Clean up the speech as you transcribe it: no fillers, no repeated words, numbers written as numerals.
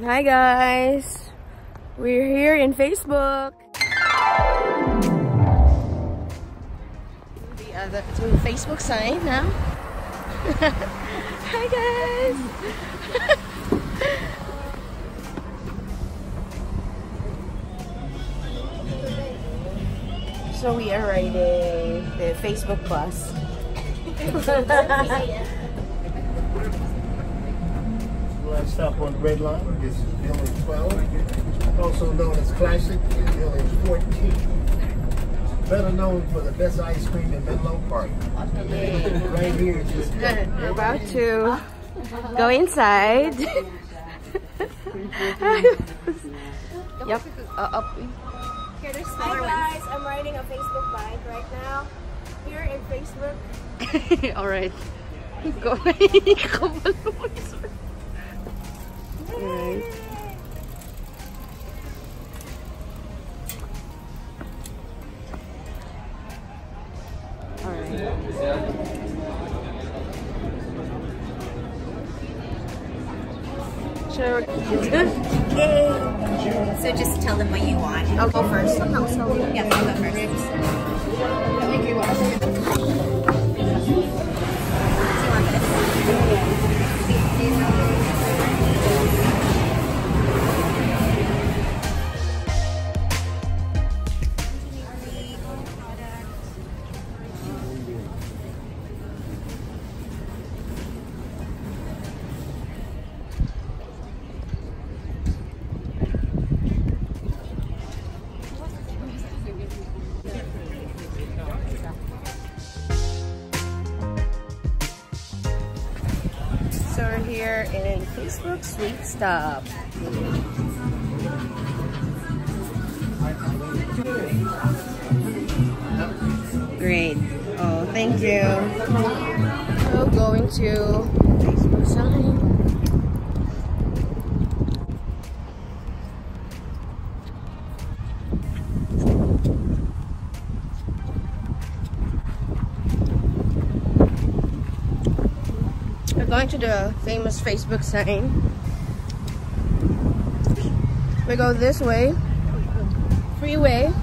Hi guys, we're here in Facebook. The Facebook sign now. Hi guys. So we are riding the Facebook bus. Last stop on the red line is Village 12, also known as Classic in Village 14. Better known for the best ice cream in Menlo Park. Right here is just We're about to go inside. Yep. Up. Hi guys, I'm riding a Facebook bike right now. Here in Facebook. Alright. Go. Alright. Sure. Yay! So just tell them what you want. I'll go first. Yeah, I'll go first. Do you want this? So we're here in Facebook Sweet Stop. Great. Oh, thank you. So going to Facebook sign. We're going to the famous Facebook sign. We go this way. Freeway.